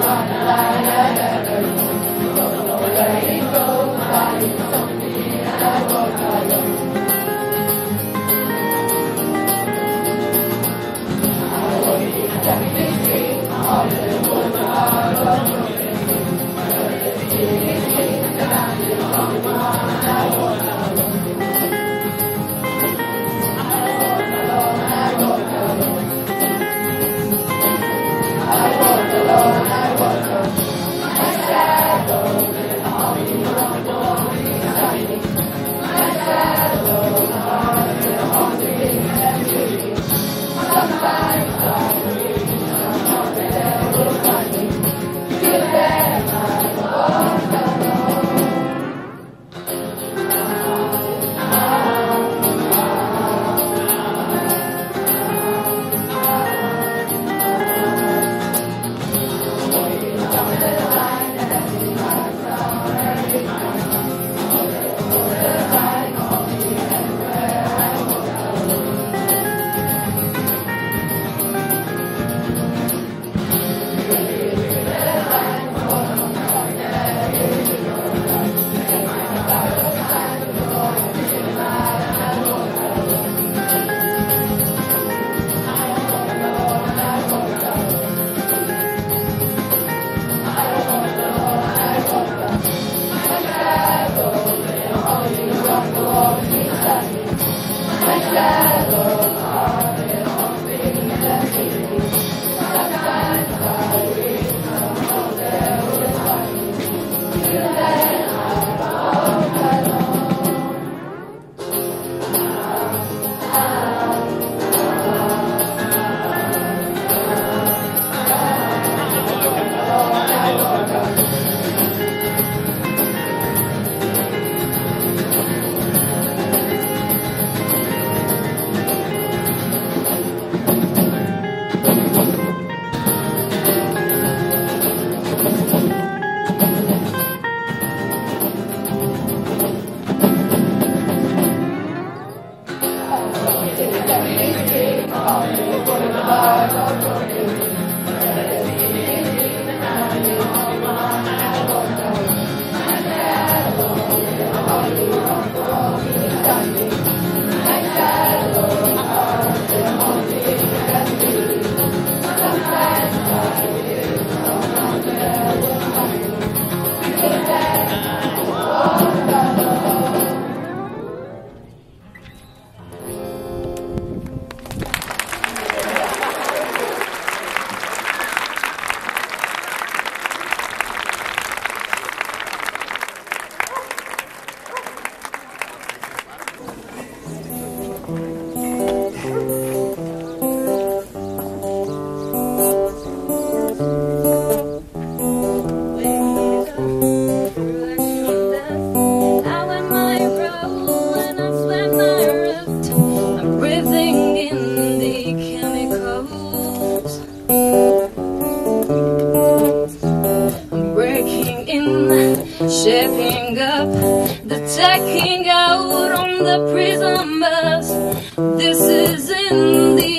Shaping up, the checking out on the prison bus. This is in the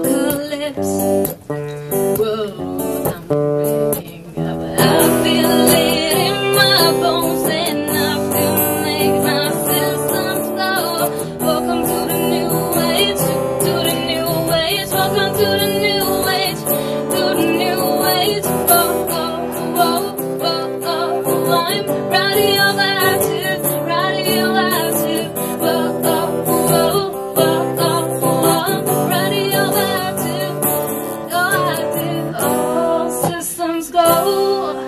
apocalypse. Whoa, I'm waking up. I feel it in my bones and I feel make my systems go. Welcome to the new age, to the new age. Welcome to the new age, to the new age. Whoa, whoa, whoa, whoa, whoa. I'm radioactive, radioactive. Whoa, whoa, whoa, whoa, whoa. Radioactive, radioactive. All systems go.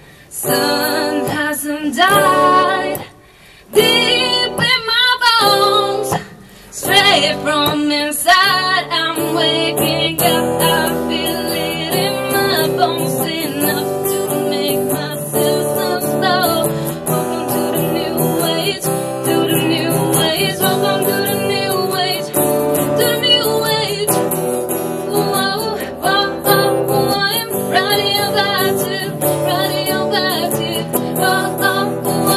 Sun hasn't died. Deep in my bones, straight from inside, I'm waking up. I feel it in my bones, enough to make my systems slow. Welcome to the new age, to the new age. Welcome to the new age, to the new age. Whoa, whoa, whoa, whoa. I'm radioactive, radioactive. Whoa, whoa, whoa.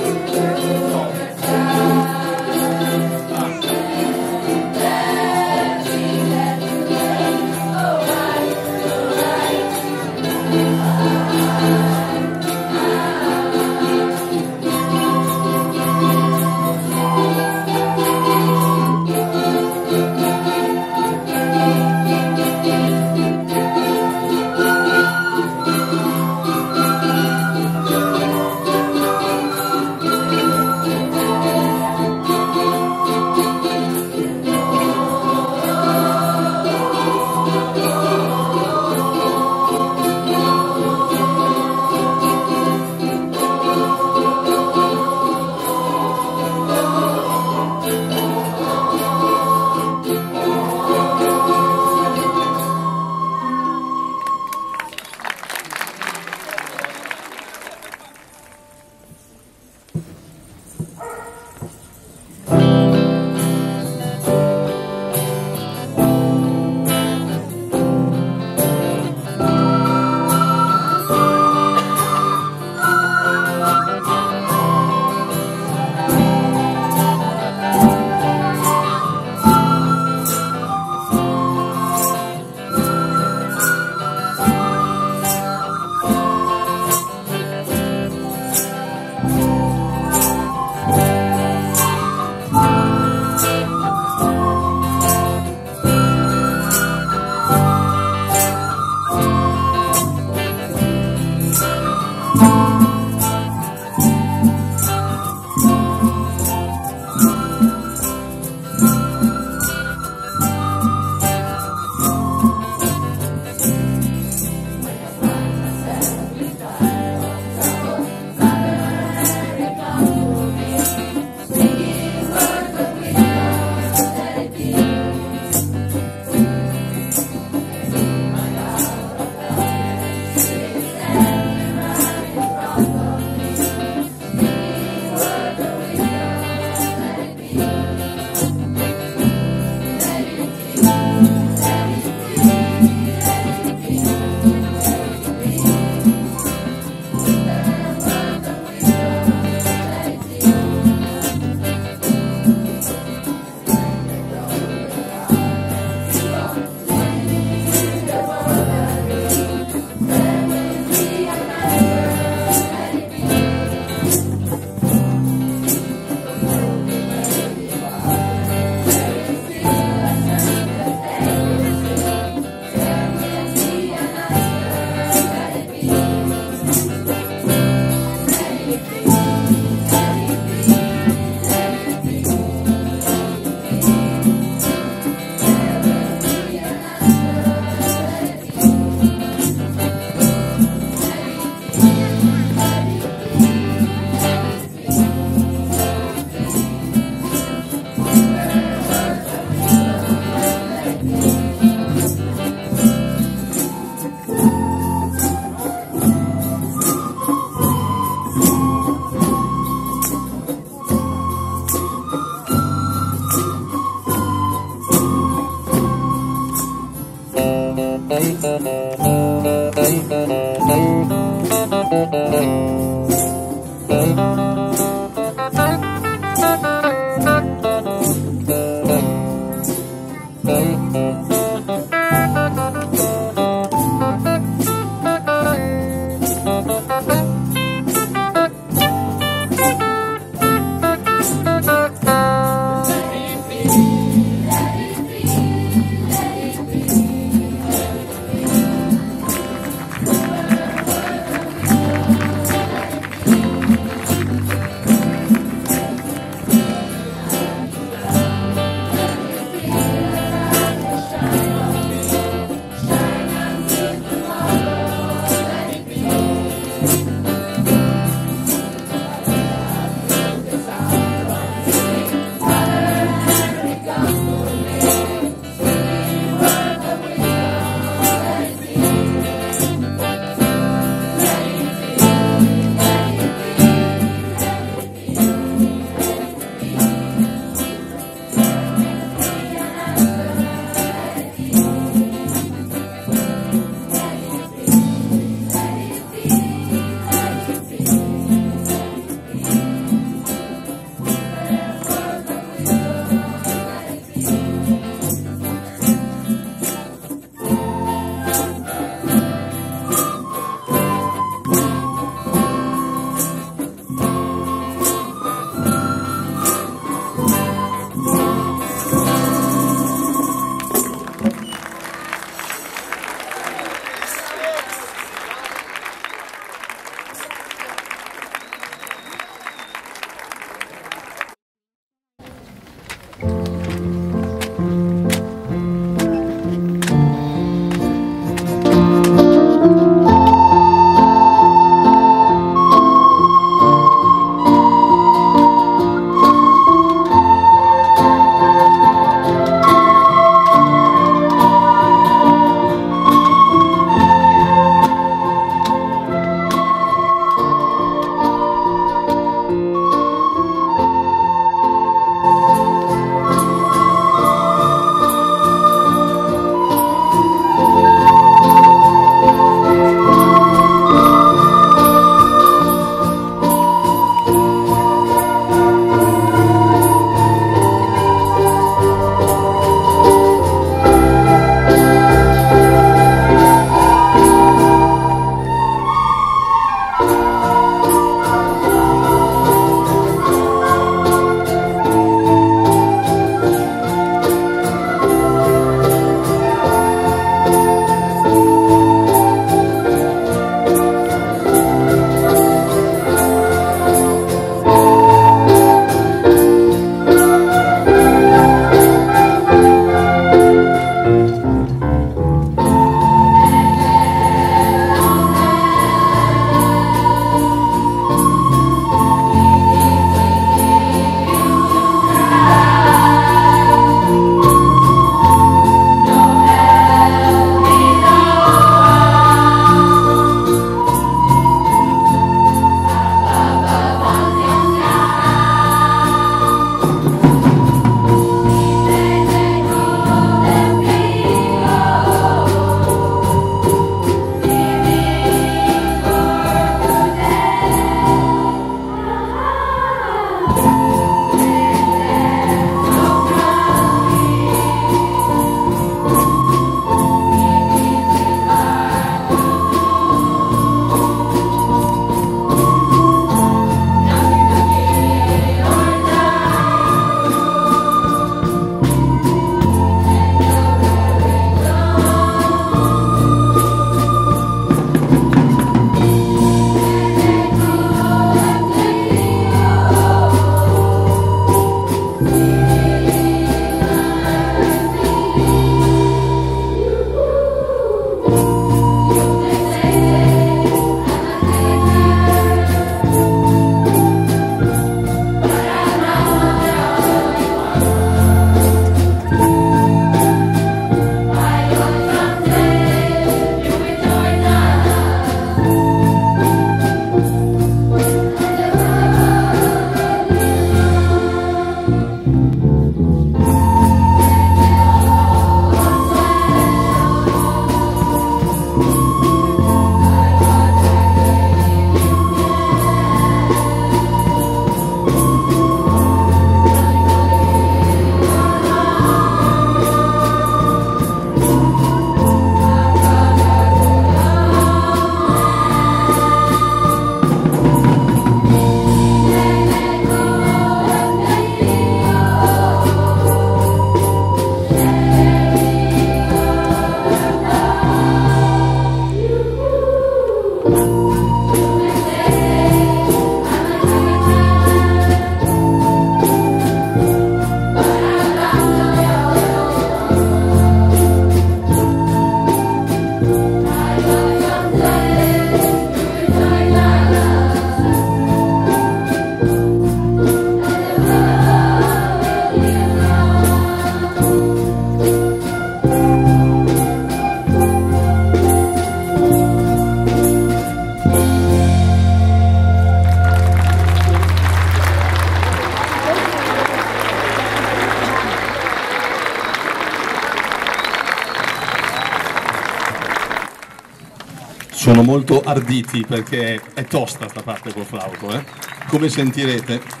Sono molto arditi perché è tosta sta parte col flauto, eh? Come sentirete.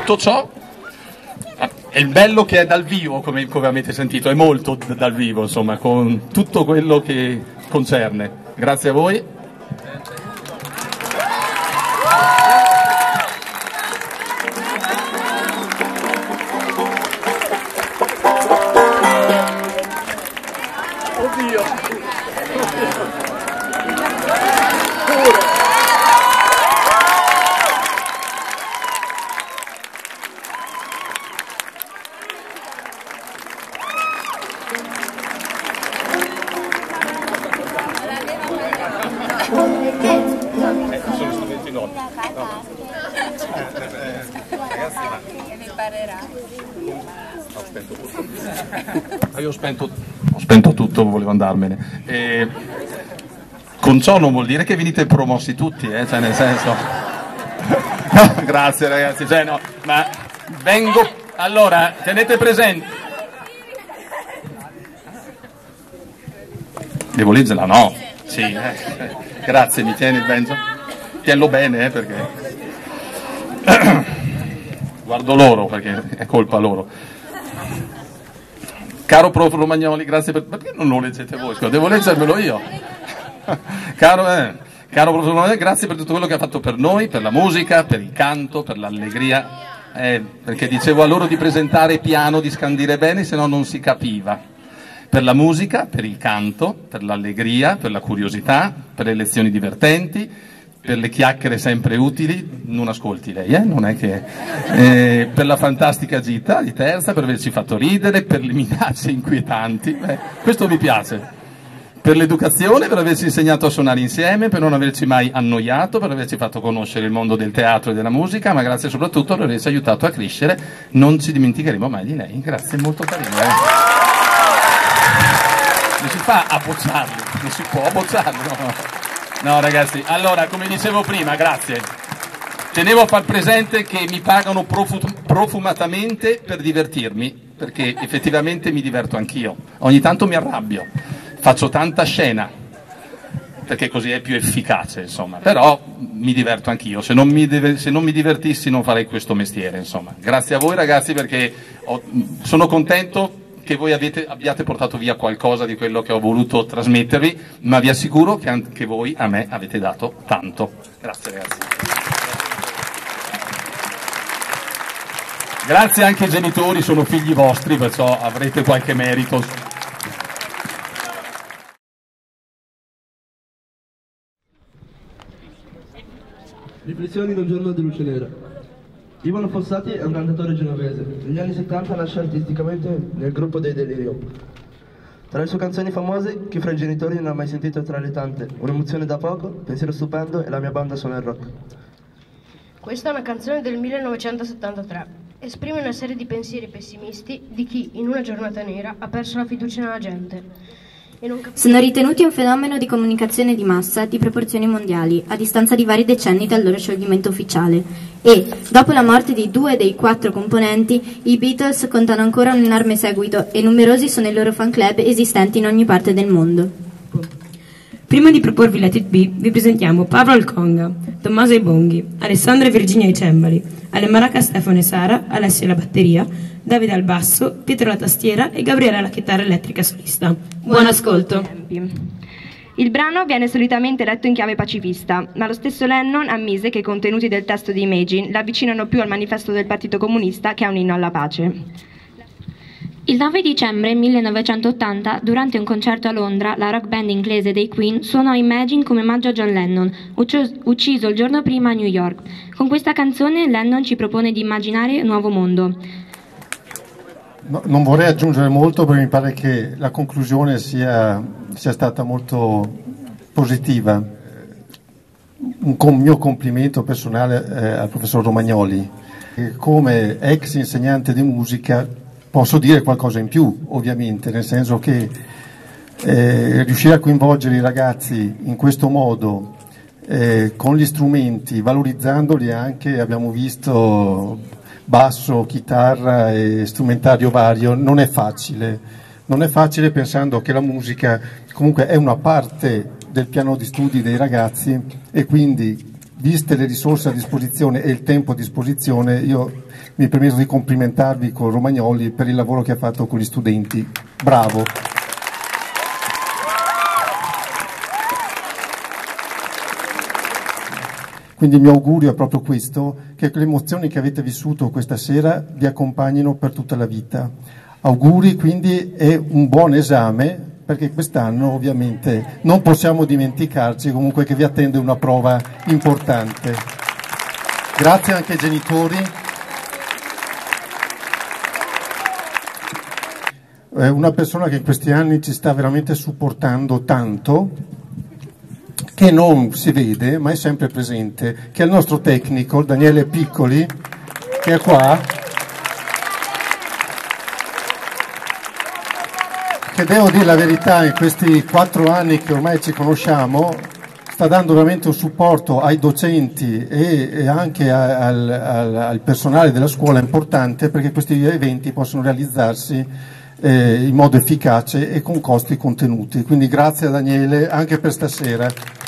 tutto ciò è il bello che è dal vivo, come avete sentito, è molto dal vivo, insomma, con tutto quello che concerne. Grazie a voi. Io ho spento tutto, volevo andarmene. Con ciò non vuol dire che venite promossi tutti, cioè nel senso... Grazie ragazzi, cioè no, ma vengo... Allora, tenete presente... Devo leggerla? No. Sì, grazie, mi tieni il banjo? Tienlo bene, perché... Guardo loro, perché è colpa loro. Caro prof Romagnoli, grazie per... Perché non lo leggete voi? Scusa, devo leggermelo io. Caro prof Romagnoli, grazie per tutto quello che ha fatto per noi, per la musica, per il canto, per l'allegria. Perché dicevo a loro di presentare piano, di scandire bene, se no non si capiva. Per la musica, per il canto, per l'allegria, per la curiosità, per le lezioni divertenti, per le chiacchiere sempre utili, non ascolti lei, non è che... per la fantastica gita di terza, per averci fatto ridere, per le minacce inquietanti, questo mi piace. Per l'educazione, per averci insegnato a suonare insieme, per non averci mai annoiato, per averci fatto conoscere il mondo del teatro e della musica, ma grazie soprattutto per averci aiutato a crescere, non ci dimenticheremo mai di lei. Grazie, molto carino. Non si fa a bocciarli, non si può bocciarli, no ragazzi, allora come dicevo prima, grazie, tenevo a far presente che mi pagano profumatamente per divertirmi, perché effettivamente mi diverto anch'io, ogni tanto mi arrabbio, faccio tanta scena, perché così è più efficace, insomma, però mi diverto anch'io, se non mi divertissi non farei questo mestiere, insomma. Grazie a voi ragazzi, perché sono contento che voi abbiate portato via qualcosa di quello che ho voluto trasmettervi, ma vi assicuro che anche voi a me avete dato tanto. Grazie ragazzi. Grazie anche ai genitori, sono figli vostri, perciò avrete qualche merito. Riflessioni da un giorno di luce nera. Ivano Fossati è un cantatore genovese. Negli anni 70 nasce artisticamente nel gruppo dei Delirio. Tra le sue canzoni famose, Chi fra i genitori non ha mai sentito tra le tante, Un'emozione da poco, Pensiero stupendo e La mia banda suona il rock. Questa è una canzone del 1973. Esprime una serie di pensieri pessimisti di chi, in una giornata nera, ha perso la fiducia nella gente. Sono ritenuti un fenomeno di comunicazione di massa di proporzioni mondiali, a distanza di vari decenni dal loro scioglimento ufficiale. E, dopo la morte di 2 dei 4 componenti, i Beatles contano ancora un enorme seguito e numerosi sono i loro fan club esistenti in ogni parte del mondo. Prima di proporvi Let It Be, vi presentiamo Pablo al conga, Tommaso ai bonghi, Alessandra e Virginia ai cembali, alle maracas Stefano e Sara, Alessia alla batteria, Davide al basso, Pietro alla tastiera e Gabriele alla chitarra elettrica solista. Buon ascolto! Il brano viene solitamente letto in chiave pacifista, ma lo stesso Lennon ammise che i contenuti del testo di Imagine l'avvicinano più al manifesto del Partito Comunista che a un inno alla pace. Il 9 dicembre 1980, durante un concerto a Londra, la rock band inglese dei Queen suonò Imagine come omaggio a John Lennon, ucciso il giorno prima a New York. Con questa canzone Lennon ci propone di immaginare un nuovo mondo. No, non vorrei aggiungere molto perché mi pare che la conclusione sia stata molto positiva. Un mio complimento personale al professor Romagnoli. Come ex insegnante di musica posso dire qualcosa in più, ovviamente, nel senso che riuscire a coinvolgere i ragazzi in questo modo, con gli strumenti, valorizzandoli anche, abbiamo visto basso, chitarra e strumentario vario, non è facile. Non è facile pensando che la musica comunque è una parte del piano di studi dei ragazzi e quindi viste le risorse a disposizione e il tempo a disposizione, io mi permetto di complimentarvi con Romagnoli per il lavoro che ha fatto con gli studenti. Bravo! Quindi il mio augurio è proprio questo, che le emozioni che avete vissuto questa sera vi accompagnino per tutta la vita. Auguri quindi e un buon esame, perché quest'anno ovviamente non possiamo dimenticarci comunque che vi attende una prova importante. Grazie anche ai genitori. Una persona che in questi anni ci sta veramente supportando tanto, che non si vede ma è sempre presente, che è il nostro tecnico Daniele Piccoli, che è qua, che devo dire la verità, in questi 4 anni che ormai ci conosciamo sta dando veramente un supporto ai docenti e anche al personale della scuola importante, perché questi eventi possono realizzarsi in modo efficace e con costi contenuti. Quindi grazie a Daniele anche per stasera.